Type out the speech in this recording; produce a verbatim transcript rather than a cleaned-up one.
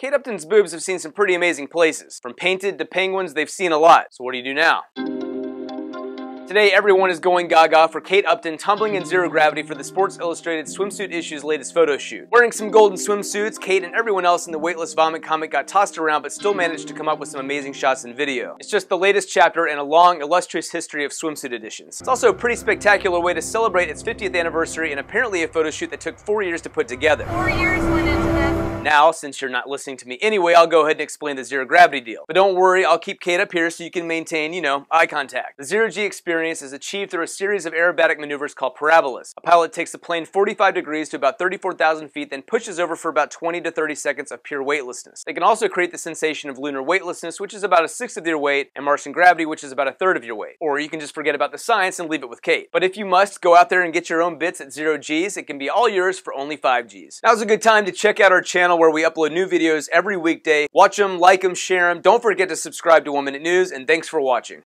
Kate Upton's boobs have seen some pretty amazing places. From painted to penguins, they've seen a lot. So what do you do now? Today, everyone is going gaga for Kate Upton tumbling in zero gravity for the Sports Illustrated Swimsuit issue's latest photo shoot. Wearing some golden swimsuits, Kate and everyone else in the Weightless Vomit comic got tossed around but still managed to come up with some amazing shots and video. It's just the latest chapter in a long, illustrious history of swimsuit editions. It's also a pretty spectacular way to celebrate its fiftieth anniversary and apparently a photo shoot that took four years to put together. Four years went into this. Now, since you're not listening to me anyway, I'll go ahead and explain the zero gravity deal. But don't worry, I'll keep Kate up here so you can maintain, you know, eye contact. The zero G experience is achieved through a series of aerobatic maneuvers called parabolas. A pilot takes the plane forty-five degrees to about thirty-four thousand feet, then pushes over for about twenty to thirty seconds of pure weightlessness. They can also create the sensation of lunar weightlessness, which is about a sixth of your weight, and Martian gravity, which is about a third of your weight. Or you can just forget about the science and leave it with Kate. But if you must go out there and get your own bits at zero G's, it can be all yours for only five G's. Now's a good time to check out our channel where we upload new videos every weekday. Watch them, like them, share them. Don't forget to subscribe to One Minute News, and thanks for watching.